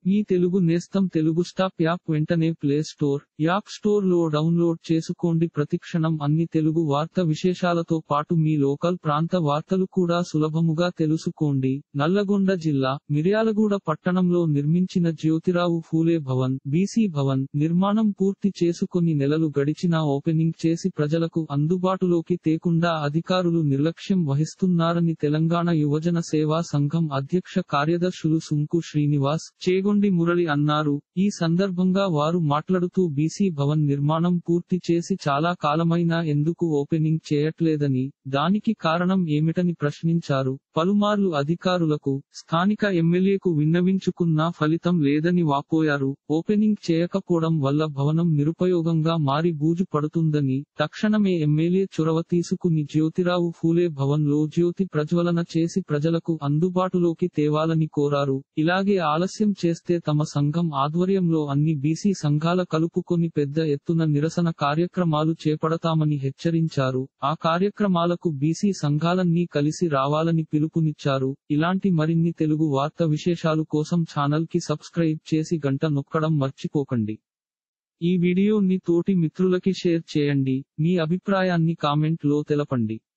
మీ తెలుగు నేస్తం Telugu stop app వెంటనే play store, app store లో డౌన్లోడ్ చేసుకోండి. ప్రతిక్షణం అన్ని తెలుగు వార్త విశేషాలతో పాటు మీ లోకల్ ప్రాంత వార్తలు కూడా సులభముగా తెలుసుకోండి. నల్లగొండ జిల్లా మిర్యాలగూడ పట్టణంలో నిర్మించిన జ్యోతిరావు ఫూలే భవన్, బీసీ భవన్ నిర్మాణం పూర్తి చేసుకొని నెలలు గడిచినా ఓపెనింగ్ చేసి ప్రజలకు అందుబాటులోకి తేకుండా అధికారులు నిర్లక్ష్యం వహిస్తున్నారని తెలంగాణ యువజన సేవా సంఘం అధ్యక్ష కార్యదర్శులు సుంకు శ్రీనివాస్, చేగొండి మురళి అన్నారు. ఈ సందర్భంగా వారు మాట్లాడుతూ బీసీ భవన్ నిర్మాణం పూర్తి చేసి చాలా కాలమైనా ఎందుకు ఓపెనింగ్ చేయట్లేదని, దానికి కారణం ఏమిటని ప్రశ్నించారు. పలుమార్లు అధికారులకు, స్థానిక ఎమ్మెల్యేకు విన్నవించుకున్నా ఫలితం లేదని వాపోయారు. ఓపెనింగ్ చేయకపోవడం వల్ల భవనం నిరుపయోగంగా మారి బూజు పడుతుందని, తక్షణమే ఎమ్మెల్యే చొరవ తీసుకుని జ్యోతిరావు ఫూలే భవన్ లో జ్యోతి ప్రజ్వలన చేసి ప్రజలకు అందుబాటులోకి తేవాలని కోరారు. ఇలాగే ఆలస్యం చేస్తే తమ సంఘం ఆధ్వర్యంలో అన్ని బీసీ సంఘాల కలుపుకొని పెద్ద ఎత్తున నిరసన కార్యక్రమాలు చేపడతామని హెచ్చరించారు. ఆ కార్యక్రమాలకు బీసీ సంఘాలన్నీ కలిసి రావాలని పిలుపునిచ్చారు. ఇలాంటి మరిన్ని తెలుగు వార్త విశేషాలు కోసం ఛానల్ కి సబ్స్క్రైబ్ చేసి గంట నొక్కడం మర్చిపోకండి. ఈ వీడియోని తోటి మిత్రులకి షేర్ చేయండి. మీ అభిప్రాయాన్ని కామెంట్ లో తెలపండి.